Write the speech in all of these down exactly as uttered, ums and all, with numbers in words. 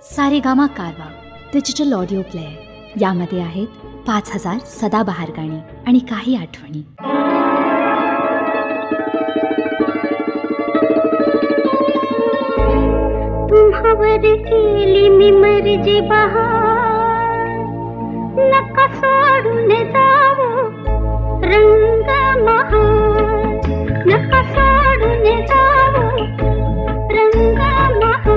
सारेगामा कारवा digital audio player यामध्ये आहेत पाच हजार सदाबहार गाणी आणि काही आठवणी. तुम्हावर केली मी मर्जी बहार, नका सोडून जावो रंग महार, नका सोडून जावो रंग महार.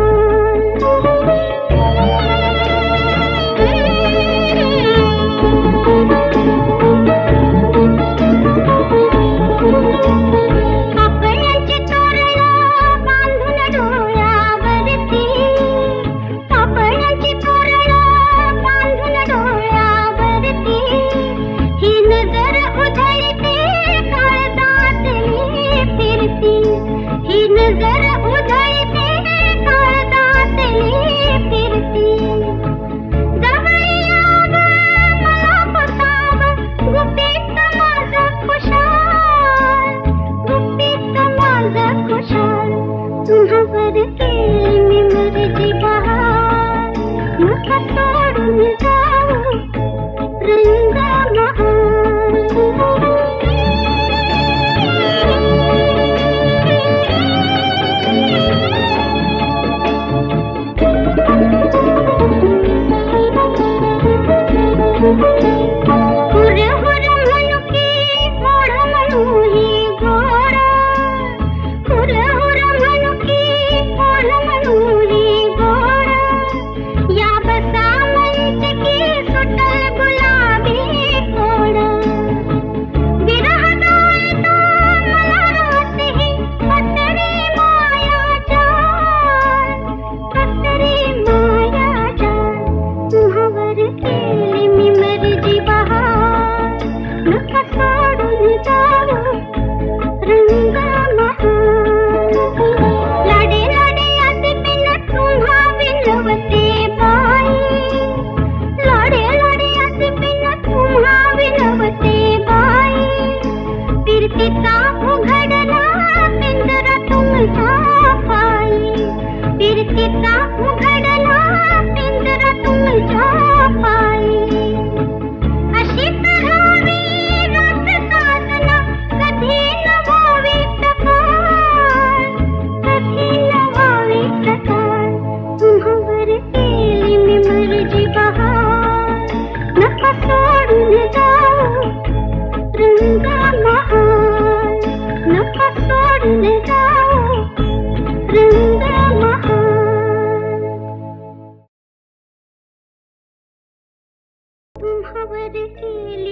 आपल्याची तोरणं बांधून डोळ्यावरती, आपल्याची तोरणं बांधून डोळ्यावरती, ही नजर उधळते काळजातली फिरती, ही नजर उधळते काळजातली फिरती. जवळ यावं मला बसावं गुपित माझं खुशाल, गुपित माझं खुशाल. तुम्हावर केली मी मर्जी बहार, नका सोडून जावो रंग महार. हुर हुर म्हणू की गोड म्हणू ही गोड, हुर हुर म्हणू की गोड म्हणू ही गोड. या बसा मंच की सुटल गुलाबी कोड. विरह दोलतो मला रातही पसरी माया जाल, पसरी माया जाल. तुम्हावर केली मी मर्जी बहार, नका सोडून जावो रंग महार. लाडे लाडे असे बिन तुम्हा विनवते बाई, लाडे लाडे असे बिन तुम्हा विनवते बाई. फिरतीचा उघडला पिंजरा तुमच्या पायी, फिरतीचा उघडला पिंजरा तुमच्या पायी. अशी तरावी रात साधना कधी न व्हावी सकाळ, कधी न व्हावी सकाळ. तुम्हावर केली मी मर्जी बहार, नका सोडून जावो रंग महार, नका सोडून जावो रंग महार. तुम्हावर केली